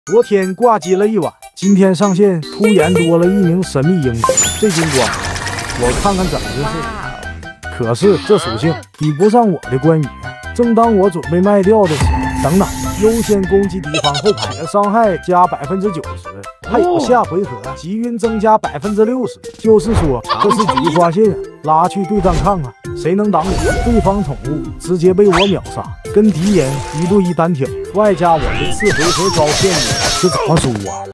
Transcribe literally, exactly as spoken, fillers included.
昨天挂机了一晚，今天上线突然多了一名神秘英雄，这金光，我看看怎么回事。可是这属性比不上我的关羽。正当我准备卖掉的时候，等等，优先攻击敌方后排的伤害加百分之九十，还有下回合集运增加百分之六十。就是说，这是菊花线，拉去对战看看谁能挡我。对方宠物直接被我秒杀，跟敌人一对一单挑，外加我的次回合招骗你，这怎么输啊？